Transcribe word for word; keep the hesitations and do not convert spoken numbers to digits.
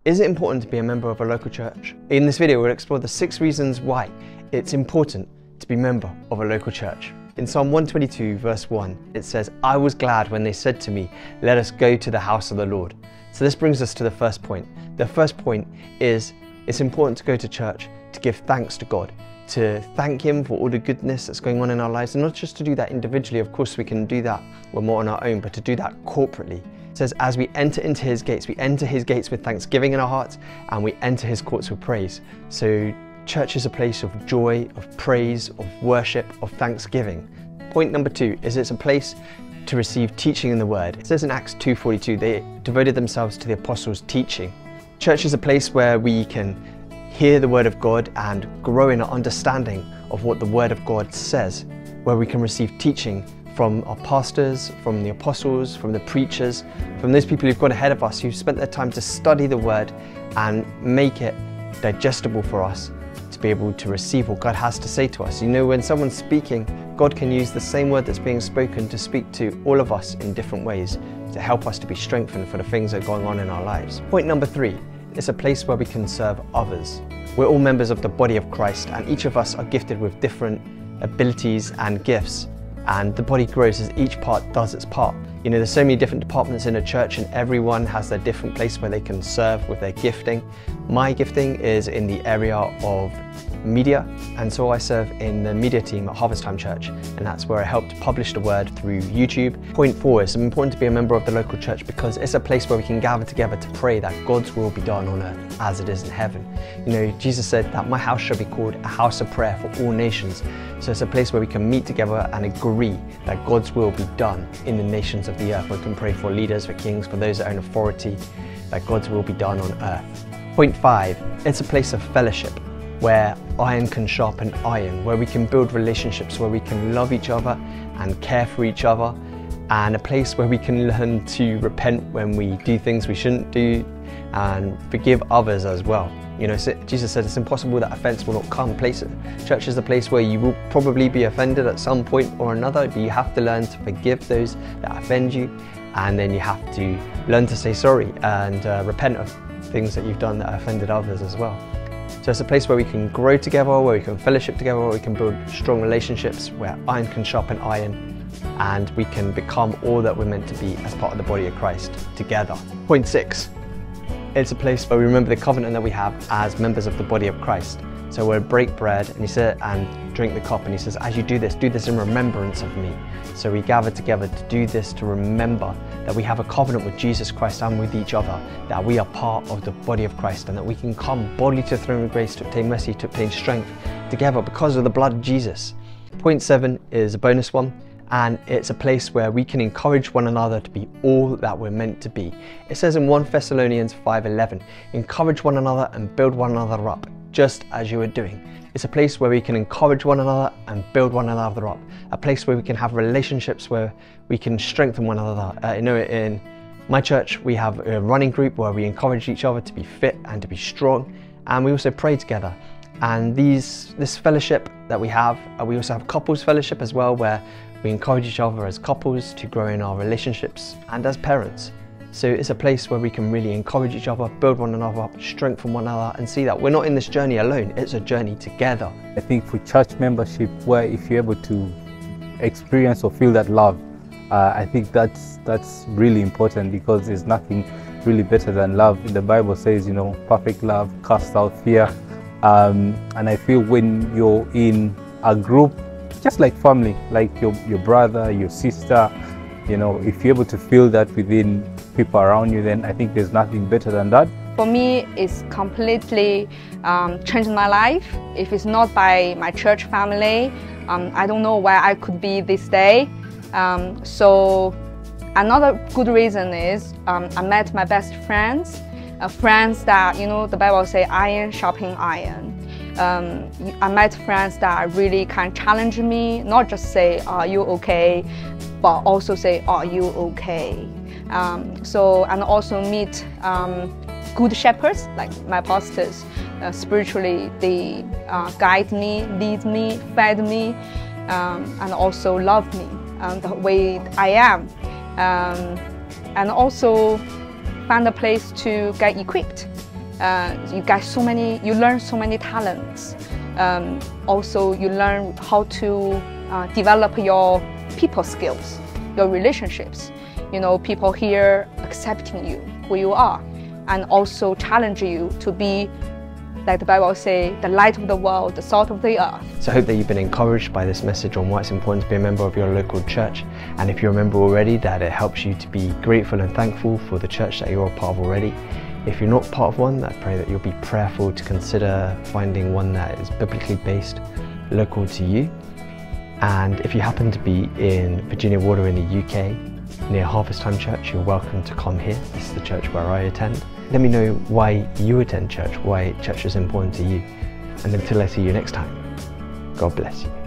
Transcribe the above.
Is it important to be a member of a local church? In this video, we'll explore the six reasons why it's important to be a member of a local church. In Psalm one twenty-two, verse one, it says, "I was glad when they said to me, let us go to the house of the Lord." So this brings us to the first point. The first point is it's important to go to church to give thanks to God, to thank Him for all the goodness that's going on in our lives, and not just to do that individually. Of course, we can do that when we're on our own, but to do that corporately. It says, as we enter into His gates, we enter His gates with thanksgiving in our hearts, and we enter His courts with praise. So church is a place of joy, of praise, of worship, of thanksgiving. Point number two is it's a place to receive teaching in the Word. It says in Acts two forty-two, they devoted themselves to the apostles' teaching. Church is a place where we can hear the Word of God and grow in our understanding of what the Word of God says, where we can receive teaching from our pastors, from the apostles, from the preachers, from those people who've gone ahead of us, who've spent their time to study the Word and make it digestible for us to be able to receive what God has to say to us. You know, when someone's speaking, God can use the same word that's being spoken to speak to all of us in different ways to help us to be strengthened for the things that are going on in our lives. Point number three, it's a place where we can serve others. We're all members of the body of Christ, and each of us are gifted with different abilities and gifts. And the body grows as each part does its part. You know, there's so many different departments in a church, and everyone has their different place where they can serve with their gifting. My gifting is in the area of media, and so I serve in the media team at Harvest Time Church, and that's where I help to publish the word through YouTube. Point four, it's important to be a member of the local church because it's a place where we can gather together to pray that God's will be done on earth as it is in heaven. You know, Jesus said that my house shall be called a house of prayer for all nations. So it's a place where we can meet together and agree that God's will be done in the nations of the earth. We can pray for leaders, for kings, for those that own authority, that God's will be done on earth. Point five, it's a place of fellowship, where iron can sharpen iron, where we can build relationships, where we can love each other and care for each other, and a place where we can learn to repent when we do things we shouldn't do and forgive others as well. You know, Jesus said it's impossible that offense will not come. Place, church is a place where you will probably be offended at some point or another, but you have to learn to forgive those that offend you, and then you have to learn to say sorry and uh, repent of things that you've done that offended others as well. So it's a place where we can grow together, where we can fellowship together, where we can build strong relationships, where iron can sharpen iron, and we can become all that we're meant to be as part of the body of Christ together. Point six, it's a place where we remember the covenant that we have as members of the body of Christ. So we'll break bread and he said, and drink the cup, and he says, as you do this, do this in remembrance of me. So we gather together to do this, to remember that we have a covenant with Jesus Christ and with each other, that we are part of the body of Christ, and that we can come boldly to the throne of grace to obtain mercy, to obtain strength together because of the blood of Jesus. Point seven is a bonus one, and it's a place where we can encourage one another to be all that we're meant to be. It says in First Thessalonians five eleven, encourage one another and build one another up, just as you are doing. It's a place where we can encourage one another and build one another up. A place where we can have relationships where we can strengthen one another. Uh, you know, in my church, we have a running group where we encourage each other to be fit and to be strong. And we also pray together. And these, this fellowship that we have, uh, we also have couples fellowship as well, where we encourage each other as couples to grow in our relationships and as parents. So it's a place where we can really encourage each other, build one another up, strengthen one another, and see that we're not in this journey alone, it's a journey together. I think for church membership, where if you're able to experience or feel that love, uh, I think that's, that's really important, because there's nothing really better than love. The Bible says, you know, perfect love casts out fear. Um, and I feel when you're in a group, just like family, like your, your brother, your sister, you know, if you're able to feel that within people around you, then I think there's nothing better than that. For me, it's completely um, changed my life. If it's not by my church family, um, I don't know where I could be this day. Um, so another good reason is um, I met my best friends, uh, friends that, you know, the Bible says iron sharpening iron. Um, I met friends that really can challenge me, not just say, are you okay, but also say, are you okay? Um, so, and also meet um, good shepherds, like my pastors. Uh, spiritually, they uh, guide me, lead me, fed me, um, and also love me um, the way I am. Um, and also find a place to get equipped. Uh, you get so many, you learn so many talents. Um, also, you learn how to uh, develop your people skills, your relationships. You know, people here accepting you, who you are, and also challenge you to be, like the Bible says, the light of the world, the salt of the earth. So I hope that you've been encouraged by this message on why it's important to be a member of your local church. And if you're a member already, that it helps you to be grateful and thankful for the church that you're a part of already. If you're not part of one, I pray that you'll be prayerful to consider finding one that is biblically based, local to you. And if you happen to be in Virginia Water in the U K, near Harvest Time Church, you're welcome to come here. This is the church where I attend. Let me know why you attend church, why church is important to you. And until I see you next time, God bless you.